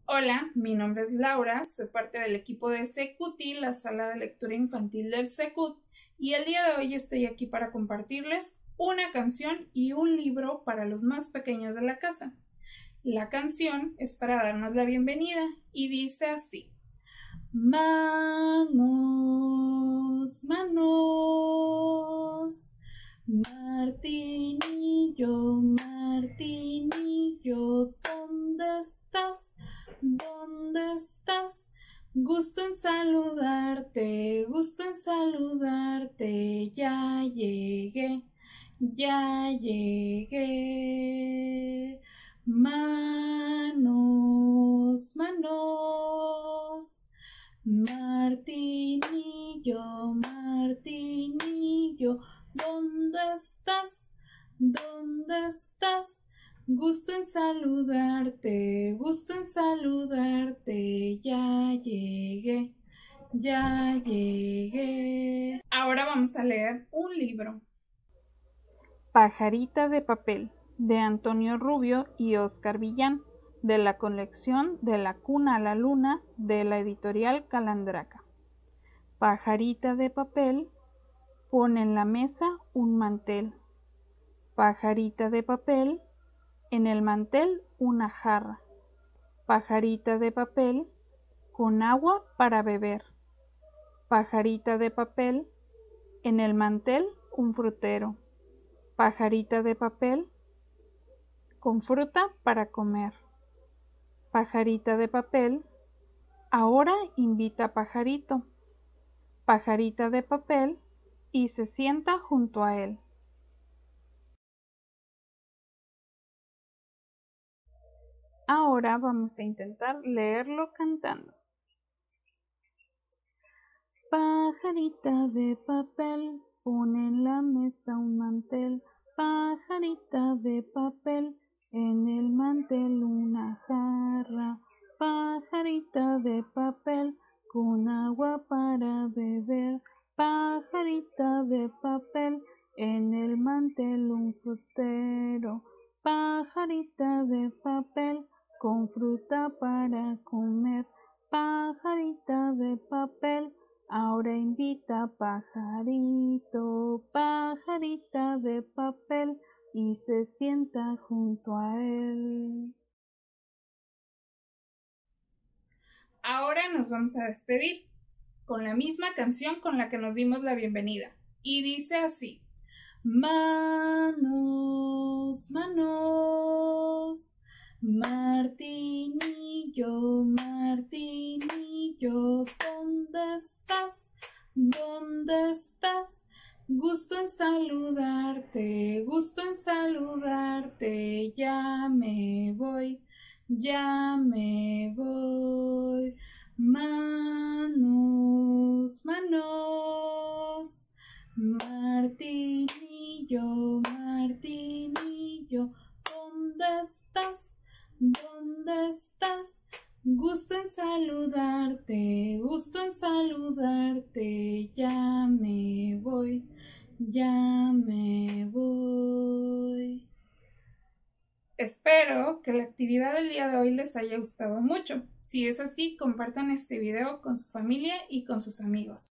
Hola, mi nombre es Laura, soy parte del equipo de Secuti, la sala de lectura infantil del Secut, y el día de hoy estoy aquí para compartirles una canción y un libro para los más pequeños de la casa. La canción es para darnos la bienvenida y dice así: manos, manos, Martinillo, Martinillo, ¿dónde estás? ¿Dónde estás? Gusto en saludarte, ya llegué, ya llegué. Manos, manos, Martinillo, Martinillo, ¿dónde estás? ¿Dónde estás? Gusto en saludarte, ya llegué, ya llegué. Ahora vamos a leer un libro. Pajarita de papel, de Antonio Rubio y Óscar Villán, de la colección De la cuna a la luna, de la editorial Calandraca. Pajarita de papel, pone en la mesa un mantel. Pajarita de papel, en el mantel una jarra. Pajarita de papel, con agua para beber. Pajarita de papel, en el mantel un frutero. Pajarita de papel, con fruta para comer. Pajarita de papel, ahora invita a Pajarito. Pajarita de papel, y se sienta junto a él. Ahora vamos a intentar leerlo cantando. Pajarita de papel, pone en la mesa un mantel. Pajarita de papel, en el mantel una jarra. Pajarita de papel, con agua para beber. Pajarita de papel, en el mantel un frutero. Pajarita de papel, con fruta para comer. Pajarita de papel, ahora invita a Pajarito, pajarita de papel, y se sienta junto a él. Ahora nos vamos a despedir con la misma canción con la que nos dimos la bienvenida. Y dice así: manos, manos, Martinillo, Martinillo, ¿dónde estás? ¿Dónde estás? Gusto en saludarte, ya me voy, ya me voy. Manos, manos, Martinillo, Martinillo, ¿dónde estás? ¿Dónde estás? Gusto en saludarte, ya me voy, ya me voy. Espero que la actividad del día de hoy les haya gustado mucho. Si es así, compartan este video con su familia y con sus amigos.